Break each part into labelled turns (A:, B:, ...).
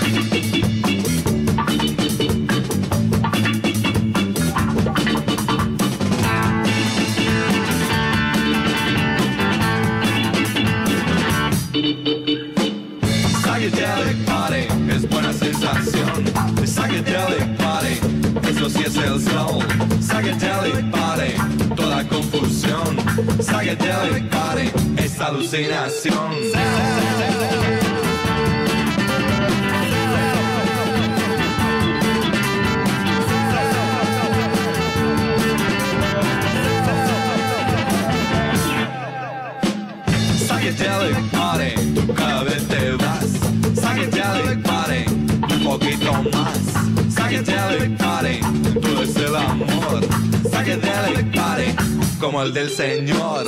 A: Psychedelic party es buena sensación. Psychedelic party, eso sí es el soul. Psychedelic party, toda confusión. Psychedelic party es alucinación. Psychedelic party, tú cada vez te vas. Psychedelic party, un poquito más. Psychedelic party, todo es el amor. Psychedelic party, como el del Señor.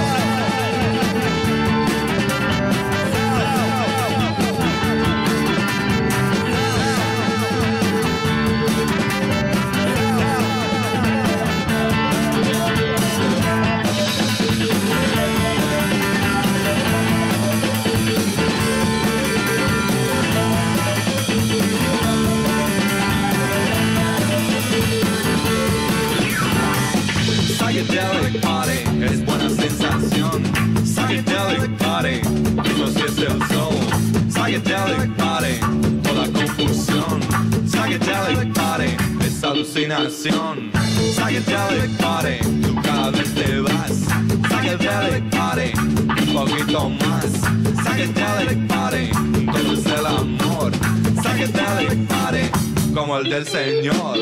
A: Psychedelic party es buena sensación. Psychedelic party, eso sí es el soul. Psychedelic party, toda confusión. Psychedelic party es alucinación. Psychedelic party, tú cada vez te vas. Psychedelic party, un poquito más. Psychedelic party, todo es el amor. Psychedelic party, como el del Señor.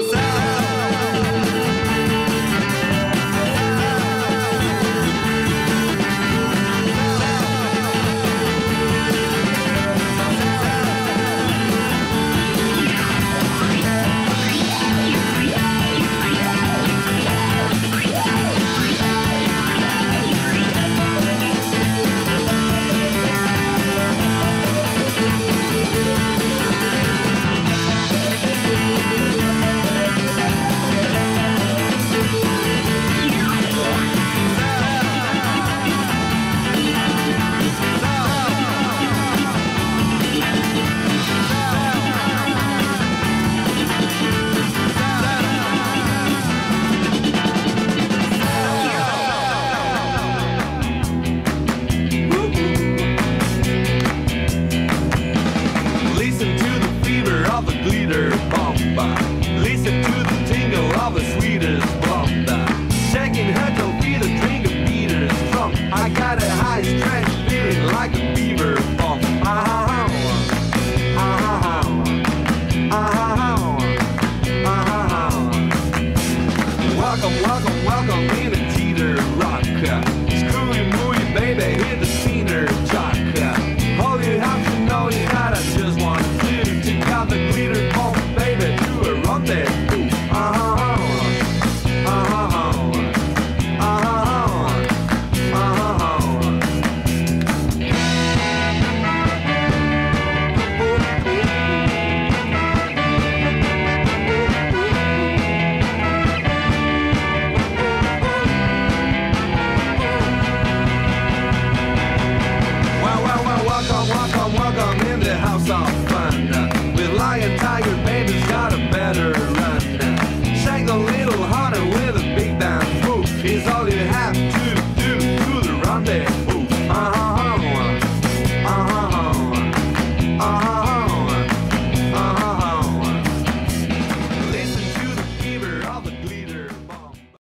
A: Listen to the tingle of the sweetest bomba. Shaking her to beat a drink of beaters from. I got a high strange feeling like a beaver bomb. Welcome, welcome, welcome in a teeter rock. Screwy mooey baby, hit the cedar jock. All you have to know is that I just want to take out the glitter bomb, baby, do a rendezvous. Welcome in the house of fun.